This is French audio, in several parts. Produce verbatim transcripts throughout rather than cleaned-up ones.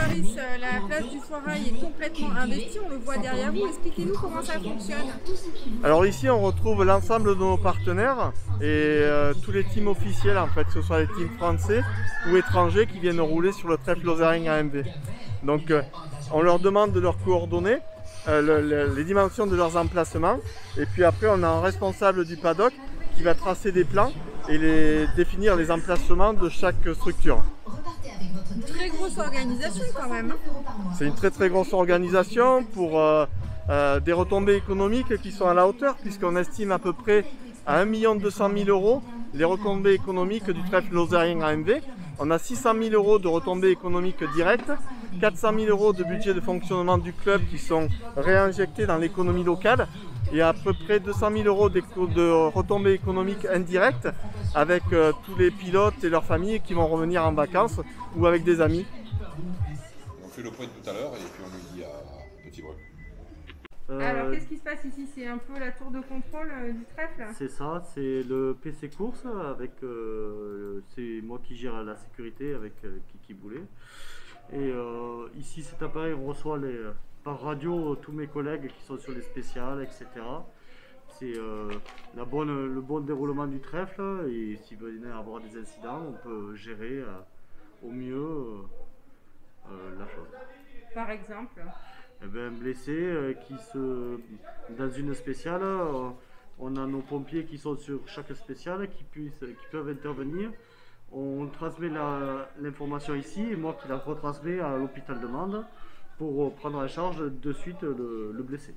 Fabrice, la place du Foirail est complètement investie, on le voit derrière vous. Expliquez-nous comment ça fonctionne. Alors ici on retrouve l'ensemble de nos partenaires et euh, tous les teams officiels, en fait, que ce soit les teams français ou étrangers qui viennent rouler sur le trèfle Lozérien A M V. Donc euh, on leur demande de leurs coordonnées, euh, le, le, les dimensions de leurs emplacements, et puis après on a un responsable du paddock qui va tracer des plans et les, définir les emplacements de chaque structure. Une très grosse organisation quand même. C'est une très très grosse organisation pour euh, euh, des retombées économiques qui sont à la hauteur, puisqu'on estime à peu près à un million deux cent mille euros les retombées économiques du trèfle Lozérien A M V. On a six cent mille euros de retombées économiques directes, quatre cent mille euros de budget de fonctionnement du club qui sont réinjectés dans l'économie locale, et à peu près deux cent mille euros de retombées économiques indirectes avec euh, tous les pilotes et leurs familles qui vont revenir en vacances ou avec des amis. On fait le point tout à l'heure et puis on lui dit à Petit Breu. Euh, Alors qu'est-ce qui se passe ici? C'est un peu la tour de contrôle euh, du trèfle? C'est ça, c'est le P C course, avec euh, c'est moi qui gère la sécurité avec euh, Kiki Boulet. Et euh, ici cet appareil, on reçoit les, par radio tous mes collègues qui sont sur les spéciales, et cetera. C'est euh, la bonne, le bon déroulement du trèfle, et s'il venait à avoir des incidents, on peut gérer euh, au mieux euh, euh, la chose. Par exemple? Eh bien, un blessé euh, qui se, dans une spéciale, euh, on a nos pompiers qui sont sur chaque spéciale, qui, puissent, qui peuvent intervenir. On transmet l'information ici et moi qui la retransmets à l'hôpital de Mende pour prendre en charge de suite le, le blessé.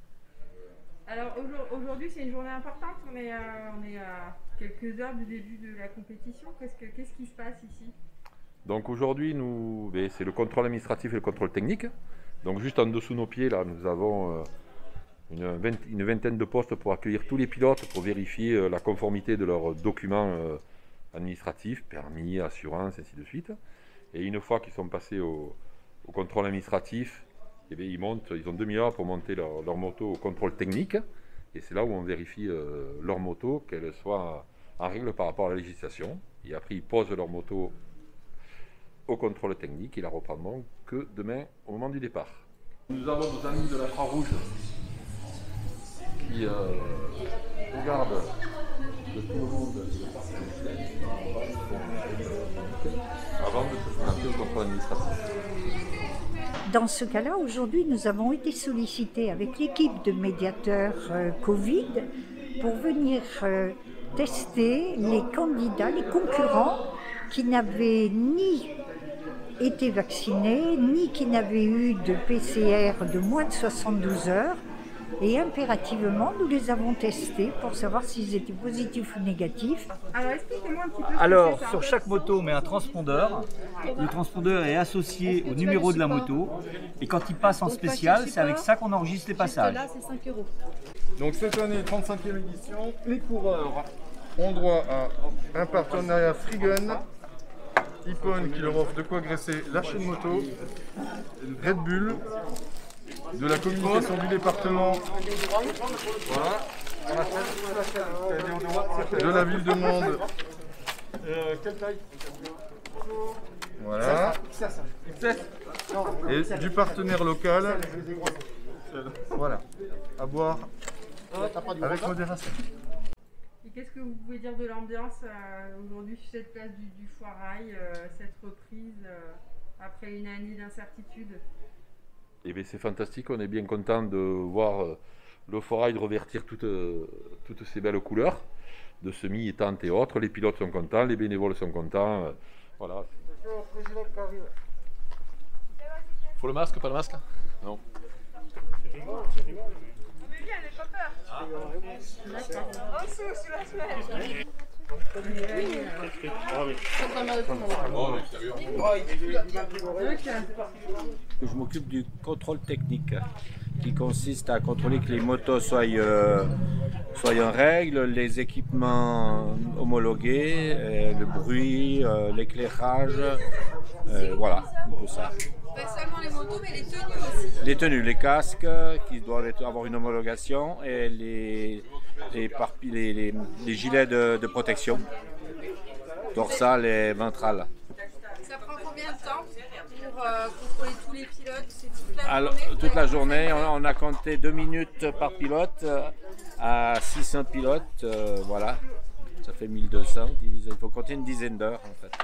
Alors aujourd'hui c'est une journée importante, on est, à, on est à quelques heures du début de la compétition. Qu'est-ce que, qu'est-ce qui se passe ici? Donc aujourd'hui, nous, c'est le contrôle administratif et le contrôle technique. Donc juste en dessous de nos pieds, là, nous avons une, vingt, une vingtaine de postes pour accueillir tous les pilotes pour vérifier la conformité de leurs documents administratifs, permis, assurance, ainsi de suite. Et une fois qu'ils sont passés au, au contrôle administratif, eh bien, ils, montent, ils ont demi-heure pour monter leur, leur moto au contrôle technique. Et c'est là où on vérifie euh, leur moto, qu'elle soit en règle par rapport à la législation. Et après, ils posent leur moto au contrôle technique et la reprendront que demain au moment du départ. Nous avons nos amis de la Croix-Rouge qui euh, regardent de tout le monde avant de se présenter au contrôle administratif. Dans ce cas-là, aujourd'hui, nous avons été sollicités avec l'équipe de médiateurs euh, Covid pour venir euh, tester les candidats, les concurrents qui n'avaient ni été vaccinés, ni qui n'avaient eu de P C R de moins de soixante-douze heures. Et impérativement, nous les avons testés pour savoir s'ils étaient positifs ou négatifs. Alors, expliquez-moi un petit peu. Alors, sur chaque moto, on met un transpondeur. Le transpondeur est associé au numéro de la moto. Et quand il passe en spécial, c'est avec ça qu'on enregistre les passages. Là, c'est cinq euros. Donc cette année, trente-cinquième édition, les coureurs ont droit à un partenariat Free Gun, Ippon qui leur offre de quoi graisser la chaîne moto, Red Bull, de la communication du département, voilà, de la ville de Mende, euh, quelle taille? Voilà, et du partenaire local, voilà, à boire avec modération. Et qu'est-ce que vous pouvez dire de l'ambiance euh, aujourd'hui sur cette place du, du Foirail, euh, cette reprise euh, après une année d'incertitude? Eh bien, c'est fantastique, on est bien content de voir le Foirail revertir toutes, toutes ces belles couleurs de semis et tentes et autres. Les pilotes sont contents, les bénévoles sont contents. Voilà. Faut le masque, pas le masque? Non. On est bien, elle n'est pas peur. Ah. En dessous, sous la semelle. Je m'occupe du contrôle technique qui consiste à contrôler que les motos soient, euh, soient en règle, les équipements homologués, euh, le bruit, euh, l'éclairage, euh, voilà, tout ça. Pas seulement les motos, mais les tenues aussi. Les tenues, les casques qui doivent avoir une homologation et les, les, les, les, les gilets de, de protection, dorsale et ventrale. Ça prend combien de temps pour euh, contrôler tous les pilotes, c'est toute la Alors, journée? toute la journée, on, on a compté deux minutes par pilote euh, à six cents pilotes, euh, voilà. Ça fait mille deux cents, divisé. Il faut compter une dizaine d'heures en fait.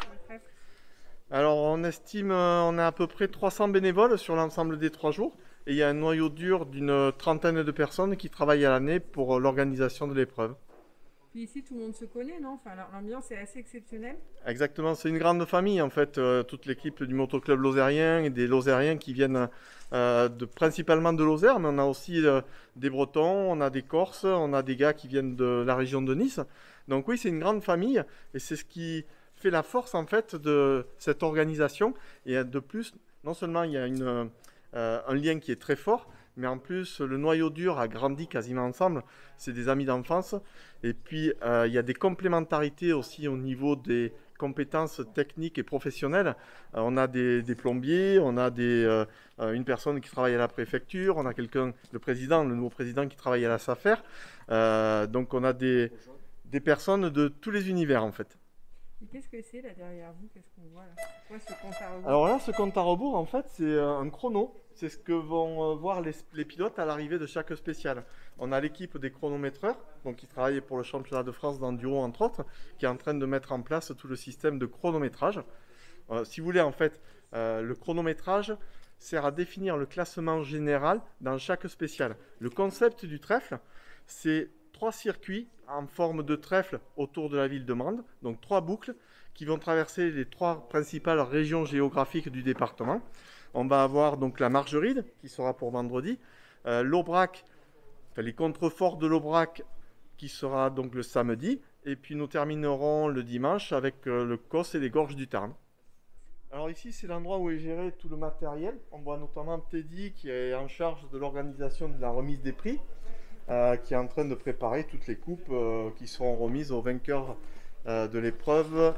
Alors on estime, euh, on a à peu près trois cents bénévoles sur l'ensemble des trois jours. Et il y a un noyau dur d'une trentaine de personnes qui travaillent à l'année pour euh, l'organisation de l'épreuve. Puis ici, tout le monde se connaît, non? Enfin, l'ambiance est assez exceptionnelle. Exactement, c'est une grande famille en fait, euh, toute l'équipe du motoclub lozérien et des lozériens qui viennent euh, de, principalement de Lozère, mais on a aussi euh, des Bretons, on a des Corses, on a des gars qui viennent de la région de Nice. Donc oui, c'est une grande famille et c'est ce qui fait la force en fait de cette organisation. Et de plus, non seulement il y a une, euh, un lien qui est très fort, mais en plus le noyau dur a grandi quasiment ensemble, c'est des amis d'enfance. Et puis euh, il y a des complémentarités aussi au niveau des compétences techniques et professionnelles. Euh, on a des, des plombiers, on a des, euh, une personne qui travaille à la préfecture, on a quelqu'un, le président, le nouveau président qui travaille à la SAFER. Euh, donc on a des, des personnes de tous les univers en fait. Et qu'est-ce que c'est là derrière vous? Qu'est-ce qu'on voit là? C'est quoi ce compte à rebours? Alors là, ce compte à rebours, en fait, c'est un chrono. C'est ce que vont voir les, les pilotes à l'arrivée de chaque spécial. On a l'équipe des chronométreurs, donc qui travaille pour le championnat de France d'enduro entre autres, qui est en train de mettre en place tout le système de chronométrage. Euh, si vous voulez, en fait, euh, le chronométrage sert à définir le classement général dans chaque spécial. Le concept du trèfle, c'est trois circuits en forme de trèfle autour de la ville de Mende, donc trois boucles qui vont traverser les trois principales régions géographiques du département. On va avoir donc la Margeride qui sera pour vendredi, euh, l'Aubrac, enfin, les contreforts de l'Aubrac qui sera donc le samedi, et puis nous terminerons le dimanche avec euh, le Causse et les Gorges du Tarn. Alors ici c'est l'endroit où est géré tout le matériel. On voit notamment Teddy qui est en charge de l'organisation de la remise des prix. Euh, qui est en train de préparer toutes les coupes euh, qui seront remises aux vainqueurs euh, de l'épreuve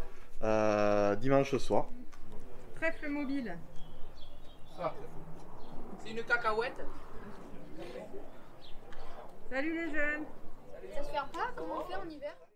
euh, dimanche soir. Trèfle mobile. C'est une cacahuète. Salut les jeunes. Ça se ferme pas? Comment on fait en hiver?